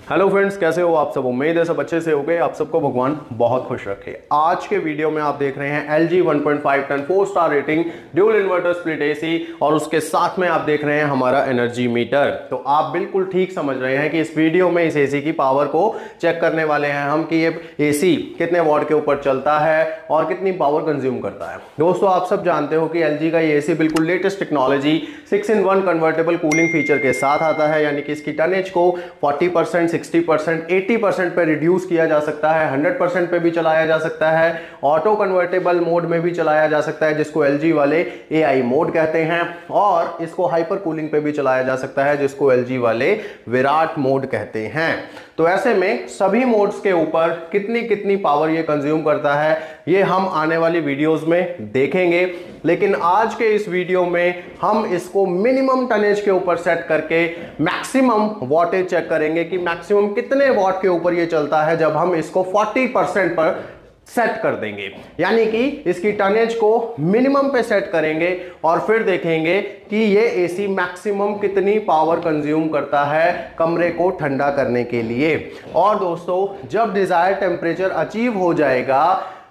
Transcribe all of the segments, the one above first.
Hello friends, कैसे हो आप सब। उम्मीद है सब अच्छे से होंगे। आप सबको भगवान बहुत खुश रखे। आज के वीडियो में आप देख रहे हैं LG 1.5 ton 4 star rating dual inverter split AC और उसके साथ में आप देख रहे हैं हमारा एनर्जी मीटर। तो आप बिल्कुल ठीक समझ रहे हैं कि इस वीडियो में इस एसी की पावर को चेक करने वाले हैं हम कि ये एसी कितने वॉट के ऊपर चलता है और कितनी पावर कंज्यूम करता है। दोस्तों, आप सब जानते हो कि LG का ये एसी बिल्कुल latest technology 6-in-1 convertible cooling feature के साथ आता है, यानी कि इसकी टनेज को 40%, 60%, 80% पे रिड्यूस किया जा सकता है, 100% पे भी चलाया जा सकता है, ऑटो कन्वर्टेबल मोड में भी चलाया जा सकता है जिसको LG वाले AI मोड कहते हैं, और इसको हाइपर कूलिंग पे भी चलाया जा सकता है जिसको LG वाले विराट मोड कहते हैं। तो ऐसे में सभी मोड्स के ऊपर कितनी कितनी पावर ये कंज्यूम करता है ये हम आने वाली वीडियोस में देखेंगे, लेकिन आज के इस वीडियो में हम इसको मिनिमम टनेज के ऊपर सेट करके मैक्सिमम वॉटेज चेक करेंगे कि मैक्सिमम कितने वॉट के ऊपर ये चलता है जब हम इसको 40% पर सेट कर देंगे, यानी कि इसकी टनेज को मिनिमम पे सेट करेंगे और फिर देखेंगे कि ये एसी मैक्सिमम कितनी पावर कंज्यूम करता है कमरे को ठंडा करने के लिए। और दोस्तों, जब डिजायर टेम्परेचर अचीव हो जाएगा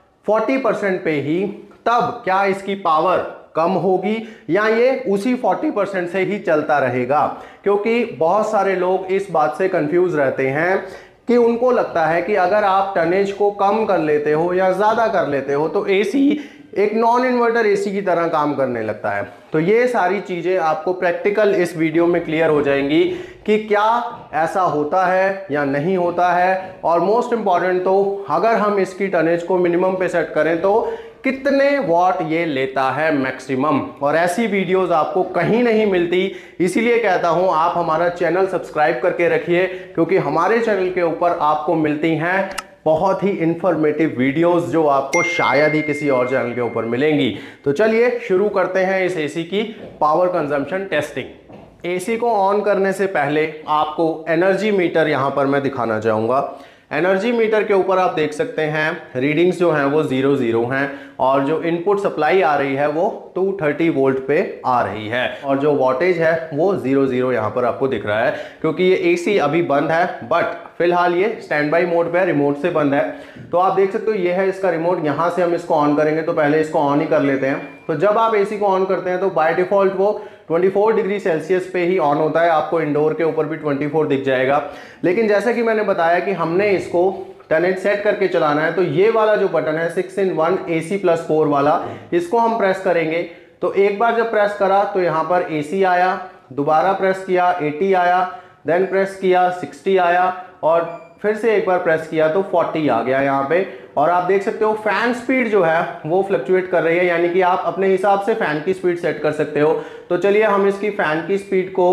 40% पे ही, तब क्या इसकी पावर कम होगी या ये उसी 40% से ही चलता रहेगा? क्योंकि बहुत सारे लोग इस बात से कंफ्यूज रहते हैं कि उनको लगता है कि अगर आप टनेज को कम कर लेते हो या ज़्यादा कर लेते हो तो एसी एक नॉन इन्वर्टर एसी की तरह काम करने लगता है। तो ये सारी चीज़ें आपको प्रैक्टिकल इस वीडियो में क्लियर हो जाएंगी कि क्या ऐसा होता है या नहीं होता है, और मोस्ट इंपॉर्टेंट तो अगर हम इसकी टनेज को मिनिमम पे सेट करें तो कितने वॉट ये लेता है मैक्सिमम। और ऐसी वीडियोस आपको कहीं नहीं मिलती, इसीलिए कहता हूं आप हमारा चैनल सब्सक्राइब करके रखिए, क्योंकि हमारे चैनल के ऊपर आपको मिलती हैं बहुत ही इंफॉर्मेटिव वीडियोस जो आपको शायद ही किसी और चैनल के ऊपर मिलेंगी। तो चलिए शुरू करते हैं इस एसी की पावर कंजम्पशन टेस्टिंग। एसी को ऑन करने से पहले आपको एनर्जी मीटर यहां पर मैं दिखाना चाहूंगा। एनर्जी मीटर के ऊपर आप देख सकते हैं रीडिंग्स जो हैं वो 0-0 हैं, और जो इनपुट सप्लाई आ रही है वो 230 वोल्ट पे आ रही है, और जो वोल्टेज है वो 0-0 यहाँ पर आपको दिख रहा है, क्योंकि ये एसी अभी बंद है, बट फिलहाल ये स्टैंड बाई मोड पे रिमोट से बंद है। तो आप देख सकते हो ये है इसका रिमोट। यहाँ से हम इसको ऑन करेंगे तो पहले इसको ऑन ही कर लेते हैं। तो जब आप एसी को ऑन करते हैं तो बाय डिफॉल्ट वो 24 डिग्री सेल्सियस पे ही ऑन होता है। आपको इंडोर के ऊपर भी 24 दिख जाएगा, लेकिन जैसे कि मैंने बताया कि हमने इसको टनेज सेट करके चलाना है, तो ये वाला जो बटन है 6-in-1 AC+4 वाला, इसको हम प्रेस करेंगे। तो एक बार जब प्रेस करा तो यहाँ पर AC आया, दोबारा प्रेस किया 80 आया, देन प्रेस किया 60 आया, और फिर से एक बार प्रेस किया तो 40 आ गया यहाँ पे। और आप देख सकते हो फैन स्पीड जो है वो फ्लक्चुएट कर रही है, यानी कि आप अपने हिसाब से फैन की स्पीड सेट कर सकते हो। तो चलिए हम इसकी फैन की स्पीड को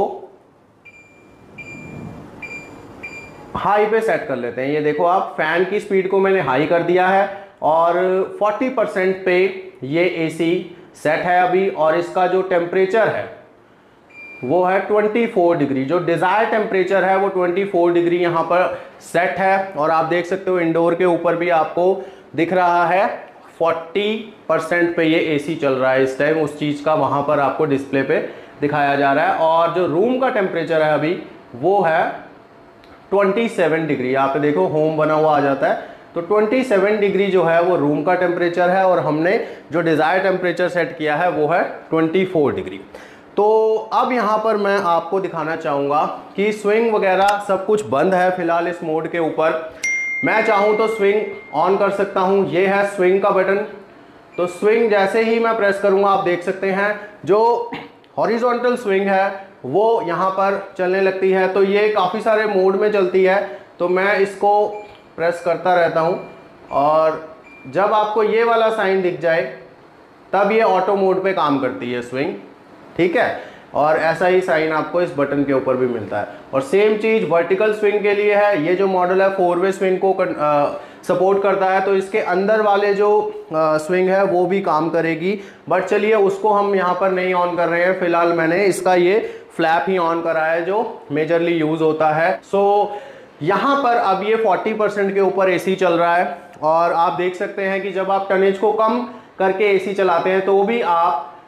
हाई पे सेट कर लेते हैं। ये देखो आप, फैन की स्पीड को मैंने हाई कर दिया है और 40% पे ये एसी सेट है अभी, और इसका जो टेम्परेचर है वो है 24 डिग्री। जो डिजायर टेम्परेचर है वो 24 डिग्री यहाँ पर सेट है, और आप देख सकते हो इंडोर के ऊपर भी आपको दिख रहा है 40% पे ये एसी चल रहा है इस टाइम। उस चीज का वहां पर आपको डिस्प्ले पे दिखाया जा रहा है। और जो रूम का टेम्परेचर है अभी वो है 27 डिग्री। यहाँ पे देखो होम बना हुआ आ जाता है, तो 27 डिग्री जो है वो रूम का टेम्परेचर है, और हमने जो डिजायर टेम्परेचर सेट किया है वो है 24 डिग्री। तो अब यहाँ पर मैं आपको दिखाना चाहूँगा कि स्विंग वगैरह सब कुछ बंद है फिलहाल इस मोड के ऊपर। मैं चाहूँ तो स्विंग ऑन कर सकता हूँ। ये है स्विंग का बटन। तो स्विंग जैसे ही मैं प्रेस करूँगा आप देख सकते हैं जो हॉरिजॉन्टल स्विंग है वो यहाँ पर चलने लगती है। तो ये काफ़ी सारे मोड में चलती है, तो मैं इसको प्रेस करता रहता हूँ, और जब आपको ये वाला साइन दिख जाए तब ये ऑटो मोड पे काम करती है स्विंग, ठीक है। और ऐसा ही साइन आपको इस बटन के ऊपर भी मिलता है। और सेम चीज़ वर्टिकल स्विंग के लिए है। ये जो मॉडल है 4-वे स्विंग को सपोर्ट करता है, तो इसके अंदर वाले जो स्विंग है वो भी काम करेगी, बट चलिए उसको हम यहाँ पर नहीं ऑन कर रहे हैं। फिलहाल मैंने इसका ये फ्लैप ही ऑन करा है जो मेजरली यूज होता है। सो यहाँ पर अब ये 40% के ऊपर एसी चल रहा है, और आप देख सकते हैं कि जब आप टनेज को कम करके एसी चलाते हैं तो भी आप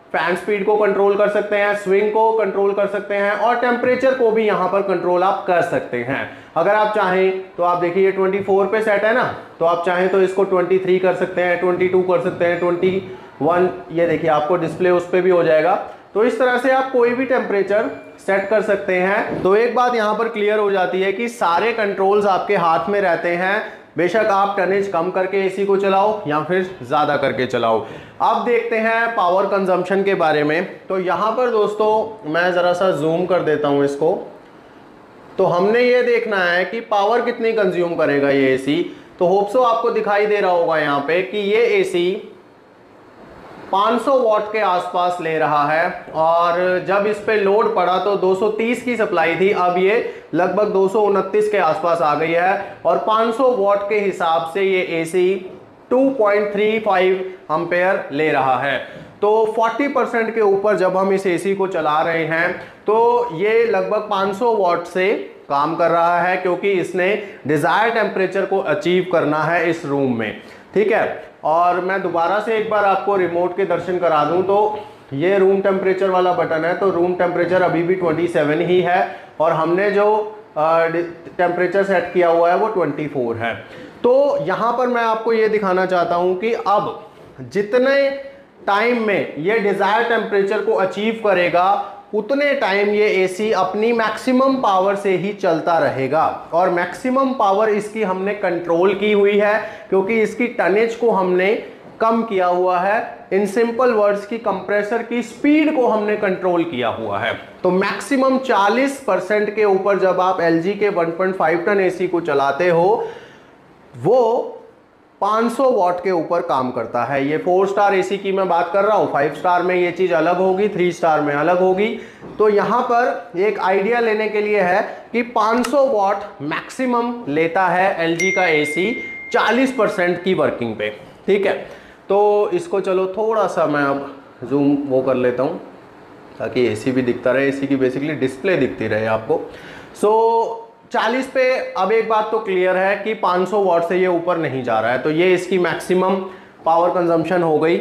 फैन स्पीड को कंट्रोल कर सकते हैं, स्विंग को कंट्रोल कर सकते हैं और टेम्परेचर को भी यहां पर कंट्रोल आप कर सकते हैं। अगर आप चाहें तो आप देखिए ये 24 पे सेट है ना, तो आप चाहें तो इसको 23 कर सकते हैं, 22 कर सकते हैं, 21, ये देखिए आपको डिस्प्ले उस पर भी हो जाएगा। तो इस तरह से आप कोई भी टेम्परेचर सेट कर सकते हैं। तो एक बात यहां पर क्लियर हो जाती है कि सारे कंट्रोल्स आपके हाथ में रहते हैं, बेशक आप टनेज कम करके एसी को चलाओ या फिर ज्यादा करके चलाओ। अब देखते हैं पावर कंजम्पशन के बारे में। तो यहां पर दोस्तों मैं जरा सा जूम कर देता हूं इसको। तो हमने ये देखना है कि पावर कितनी कंज्यूम करेगा ये एसी। तो होप सो आपको दिखाई दे रहा होगा यहाँ पे कि ये एसी 500 वॉट के आसपास ले रहा है और जब इस पे लोड पड़ा तो 230 की सप्लाई थी, अब ये लगभग 229 के आसपास आ गई है और 500 वॉट के हिसाब से ये एसी 2.35 एम्पेयर ले रहा है। तो 40% के ऊपर जब हम इस एसी को चला रहे हैं तो ये लगभग 500 वॉट से काम कर रहा है, क्योंकि इसने डिजायर टेम्परेचर को अचीव करना है इस रूम में। ठीक है, और मैं दोबारा से एक बार आपको रिमोट के दर्शन करा दूं तो ये रूम टेम्परेचर वाला बटन है, तो रूम टेम्परेचर अभी भी 27 ही है और हमने जो टेम्परेचर सेट किया हुआ है वो 24 है। तो यहां पर मैं आपको ये दिखाना चाहता हूं कि अब जितने टाइम में ये डिजायर टेम्परेचर को अचीव करेगा उतने टाइम ये एसी अपनी मैक्सिमम पावर से ही चलता रहेगा। और मैक्सिमम पावर इसकी हमने कंट्रोल की हुई है क्योंकि इसकी टनेज को हमने कम किया हुआ है। इन सिंपल वर्ड्स की कंप्रेसर की स्पीड को हमने कंट्रोल किया हुआ है। तो मैक्सिमम 40% के ऊपर जब आप एलजी के 1.5 टन एसी को चलाते हो वो 500 वॉट के ऊपर काम करता है। ये 4 स्टार एसी की मैं बात कर रहा हूँ, 5 स्टार में ये चीज अलग होगी, 3 स्टार में अलग होगी। तो यहां पर एक आइडिया लेने के लिए है कि 500 वॉट मैक्सिमम लेता है एलजी का एसी 40% की वर्किंग पे। ठीक है, तो इसको चलो थोड़ा सा मैं अब जूम वो कर लेता हूँ ताकि एसी भी दिखता रहे, एसी की बेसिकली डिस्प्ले दिखती रहे आपको। 40 पे अब एक बात तो क्लियर है कि 500 वॉट से ये ऊपर नहीं जा रहा है, तो ये इसकी मैक्सिमम पावर कंजम्पशन हो गई।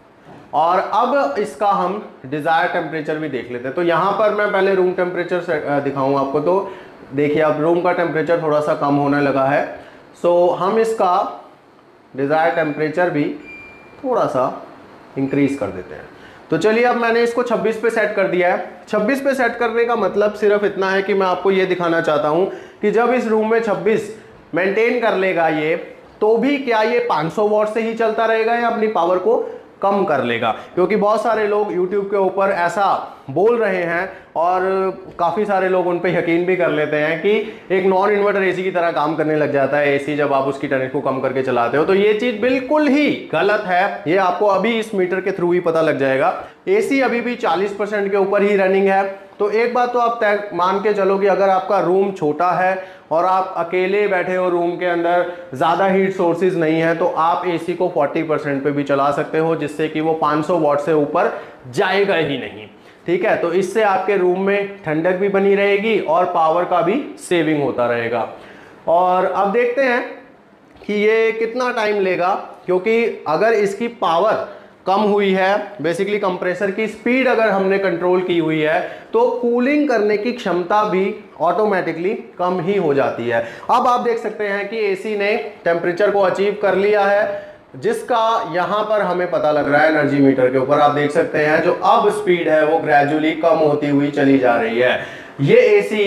और अब इसका हम डिजायर टेम्परेचर भी देख लेते हैं। तो यहाँ पर मैं पहले रूम टेम्परेचर दिखाऊं आपको। तो देखिए अब रूम का टेम्परेचर थोड़ा सा कम होने लगा है, सो हम इसका डिजायर टेम्परेचर भी थोड़ा सा इंक्रीज कर देते हैं। तो चलिए अब मैंने इसको 26 पे सेट कर दिया है। 26 पे सेट करने का मतलब सिर्फ इतना है कि मैं आपको ये दिखाना चाहता हूं कि जब इस रूम में 26 मेंटेन कर लेगा ये, तो भी क्या ये 500 वॉट से ही चलता रहेगा या अपनी पावर को कम कर लेगा। क्योंकि बहुत सारे लोग YouTube के ऊपर ऐसा बोल रहे हैं और काफ़ी सारे लोग उन पे यकीन भी कर लेते हैं कि एक नॉन इन्वर्टर एसी की तरह काम करने लग जाता है एसी जब आप उसकी टनेज को कम करके चलाते हो। तो ये चीज़ बिल्कुल ही गलत है, ये आपको अभी इस मीटर के थ्रू ही पता लग जाएगा। एसी अभी भी 40% के ऊपर ही रनिंग है। तो एक बात तो आप तय मान के चलो कि अगर आपका रूम छोटा है और आप अकेले बैठे हो रूम के अंदर, ज़्यादा हीट सोर्सेज नहीं है, तो आप एसी को 40% पे भी चला सकते हो, जिससे कि वो 500 वॉट से ऊपर जाएगा ही नहीं। ठीक है, तो इससे आपके रूम में ठंडक भी बनी रहेगी और पावर का भी सेविंग होता रहेगा। और अब देखते हैं कि ये कितना टाइम लेगा, क्योंकि अगर इसकी पावर कम हुई है, बेसिकली कंप्रेसर की स्पीड अगर हमने कंट्रोल की हुई है, तो कूलिंग करने की क्षमता भी ऑटोमेटिकली कम ही हो जाती है। अब आप देख सकते हैं कि एसी ने टेम्परेचर को अचीव कर लिया है, जिसका यहां पर हमें पता लग रहा है एनर्जी मीटर के ऊपर। आप देख सकते हैं जो अब स्पीड है वो ग्रेजुअली कम होती हुई चली जा रही है। ये एसी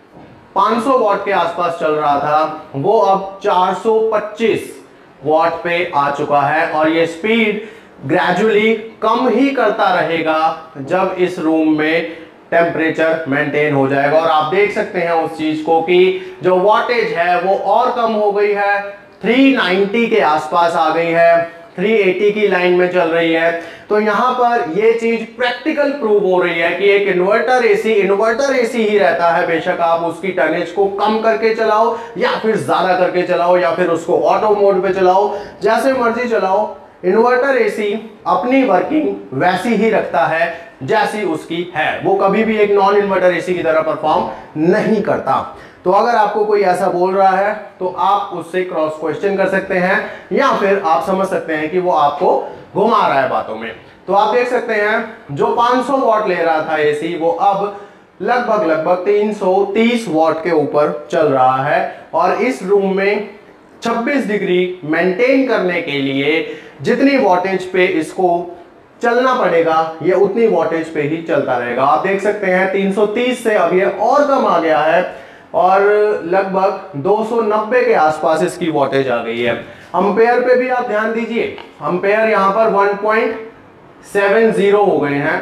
500 वॉट के आसपास चल रहा था, वो अब 425 वॉट पे आ चुका है और ये स्पीड ग्रेजुअली कम ही करता रहेगा जब इस रूम में टेम्परेचर मेंटेन हो जाएगा। और आप देख सकते हैं उस चीज को कि जो वॉटेज है वो और कम हो गई है, 390 के आसपास आ गई है, 380 की लाइन में चल रही है। तो यहां पर ये चीज प्रैक्टिकल प्रूव हो रही है कि एक इन्वर्टर एसी ही रहता है, बेशक आप उसकी टनेज को कम करके चलाओ या फिर ज्यादा करके चलाओ या फिर उसको ऑटो मोड पे चलाओ, जैसे मर्जी चलाओ, इन्वर्टर एसी अपनी वर्किंग वैसी ही रखता है जैसी उसकी है। वो कभी भी एक नॉन इन्वर्टर एसी की तरह परफॉर्म नहीं करता। तो अगर आपको कोई ऐसा बोल रहा है तो आप उससे क्रॉस क्वेश्चन कर सकते हैं या फिर आप समझ सकते हैं कि वो आपको घुमा रहा है बातों में। तो आप देख सकते हैं जो 500 वॉट ले रहा था एसी वो अब लगभग 330 वॉट के ऊपर चल रहा है। और इस रूम में 26 डिग्री मेंटेन करने के लिए जितनी वॉटेज पे इसको चलना पड़ेगा ये उतनी वॉटेज पे ही चलता रहेगा। आप देख सकते हैं 330 से अब ये और कम आ गया है और लगभग 290 के आसपास इसकी वॉटेज आ गई है। अंपेयर पे भी आप ध्यान दीजिए, अंपेयर यहां पर 1.70 हो गए हैं,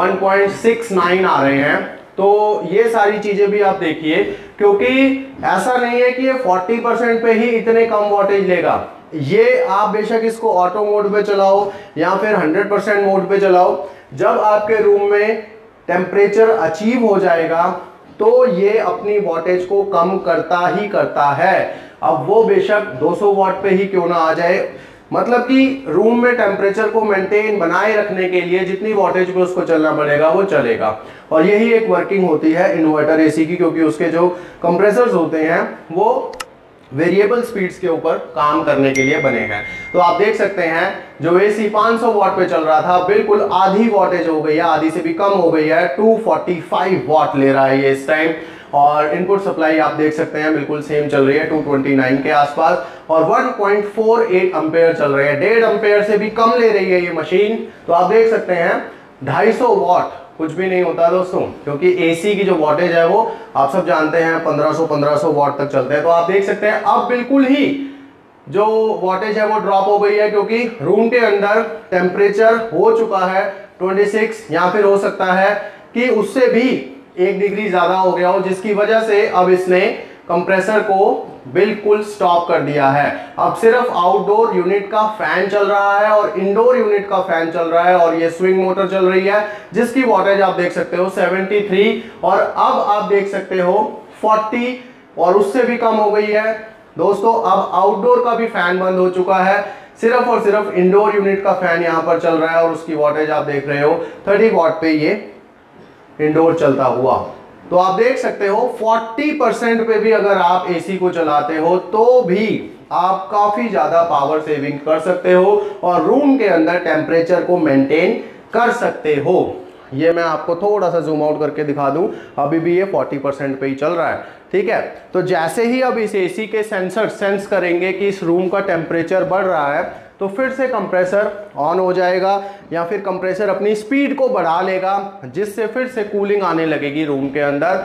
1.69 आ रहे हैं। तो ये सारी चीजें भी आप देखिए, क्योंकि ऐसा नहीं है कि ये 40% पे ही इतने कम वॉटेज लेगा। ये आप बेशक इसको ऑटो मोड पे चलाओ या फिर 100% मोड पे चलाओ, जब आपके रूम में टेम्परेचर अचीव हो जाएगा तो ये अपनी वॉटेज को कम करता ही करता है। अब वो बेशक 200 वॉट पे ही क्यों ना आ जाए, मतलब कि रूम में टेम्परेचर को मेंटेन बनाए रखने के लिए जितनी वॉटेज पे उसको चलना पड़ेगा वो चलेगा। और यही एक वर्किंग होती है इन्वर्टर एसी की, क्योंकि उसके जो कंप्रेसर्स होते हैं वो वेरिएबल स्पीड्स के ऊपर काम करने के लिए बने हैं। तो आप देख सकते हैं जो एसी 500 वॉट पे चल रहा था बिल्कुल आधी वॉटेज हो गई है, आधी से भी कम हो गई है, 245 वॉट ले रहा है ये इस टाइम। और इनपुट सप्लाई आप देख सकते हैं बिल्कुल सेम चल रही है 229 के आसपास और 1.48 एम्पेयर चल रहे हैं, 1.5 एम्पेयर से भी कम ले रही है ये मशीन। तो आप देख सकते हैं 250 वॉट कुछ भी नहीं होता दोस्तों, क्योंकि एसी की जो वॉटेज है वो आप सब जानते हैं 1500 वॉट तक चलते हैं। तो आप देख सकते हैं अब बिल्कुल ही जो वॉटेज है वो ड्रॉप हो गई है, क्योंकि रूम के अंदर टेम्परेचर हो चुका है 26 या फिर हो सकता है कि उससे भी 1 डिग्री ज्यादा हो गया हो, जिसकी वजह से अब इसने कंप्रेसर को बिल्कुल स्टॉप कर दिया है। अब सिर्फ आउटडोर यूनिट का फैन चल रहा है और इंडोर यूनिट का फैन चल रहा है और ये स्विंग मोटर चल रही है जिसकी वॉटेज आप देख सकते हो 73 और अब आप देख सकते हो 40 और उससे भी कम हो गई है दोस्तों। अब आउटडोर का भी फैन बंद हो चुका है, सिर्फ और सिर्फ इंडोर यूनिट का फैन यहां पर चल रहा है और उसकी वॉटेज आप देख रहे हो 30 वॉट पे ये इंडोर चलता हुआ। तो आप देख सकते हो 40% पे भी अगर आप एसी को चलाते हो तो भी आप काफी ज्यादा पावर सेविंग कर सकते हो और रूम के अंदर टेम्परेचर को मेंटेन कर सकते हो। ये मैं आपको थोड़ा सा जूम आउट करके दिखा दूं, अभी भी ये 40% पे ही चल रहा है, ठीक है। तो जैसे ही अब इस एसी के सेंसर सेंस करेंगे कि इस रूम का टेम्परेचर बढ़ रहा है तो फिर से कंप्रेसर ऑन हो जाएगा या फिर कंप्रेसर अपनी स्पीड को बढ़ा लेगा, जिससे फिर से कूलिंग आने लगेगी रूम के अंदर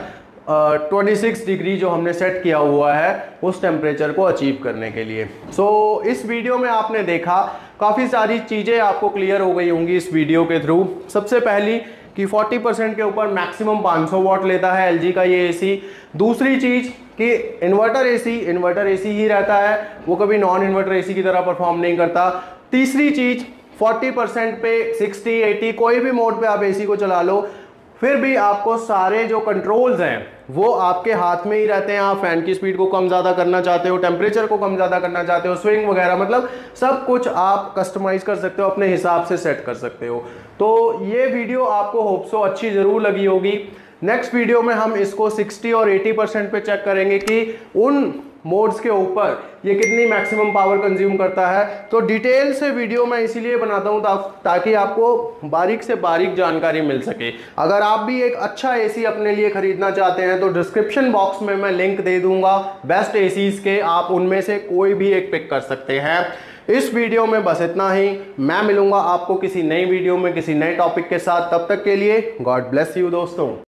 26 डिग्री जो हमने सेट किया हुआ है उस टेम्परेचर को अचीव करने के लिए। सो इस वीडियो में आपने देखा काफ़ी सारी चीज़ें आपको क्लियर हो गई होंगी इस वीडियो के थ्रू। सबसे पहली कि 40% के ऊपर मैक्सिमम 500 वॉट लेता है एलजी का ये एसी। दूसरी चीज़ कि इन्वर्टर एसी ही रहता है, वो कभी नॉन इन्वर्टर एसी की तरह परफॉर्म नहीं करता। तीसरी चीज़ 40% पे 60, 80 कोई भी मोड पे आप एसी को चला लो फिर भी आपको सारे जो कंट्रोल्स हैं वो आपके हाथ में ही रहते हैं। आप फैन की स्पीड को कम ज़्यादा करना चाहते हो, टेम्परेचर को कम ज़्यादा करना चाहते हो, स्विंग वगैरह, मतलब सब कुछ आप कस्टमाइज कर सकते हो, अपने हिसाब से सेट कर सकते हो। तो ये वीडियो आपको होप सो अच्छी ज़रूर लगी होगी। नेक्स्ट वीडियो में हम इसको 60 और 80% पे चेक करेंगे कि उन मोड्स के ऊपर ये कितनी मैक्सिमम पावर कंज्यूम करता है। तो डिटेल से वीडियो मैं इसीलिए बनाता हूँ ताकि आपको बारीक से बारीक जानकारी मिल सके। अगर आप भी एक अच्छा एसी अपने लिए खरीदना चाहते हैं तो डिस्क्रिप्शन बॉक्स में मैं लिंक दे दूंगा बेस्ट एसीज के, आप उनमें से कोई भी एक पिक कर सकते हैं। इस वीडियो में बस इतना ही, मैं मिलूंगा आपको किसी नई वीडियो में किसी नए टॉपिक के साथ। तब तक के लिए गॉड ब्लेस यू दोस्तों।